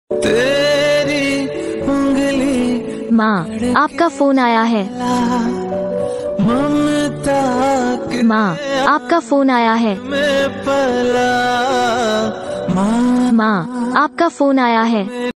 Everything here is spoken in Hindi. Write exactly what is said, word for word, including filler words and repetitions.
तेरी उंगली माँ, आपका फोन आया है। ममता के माँ, आपका फोन आया है। में पला माँ माँ, आपका फोन आया है।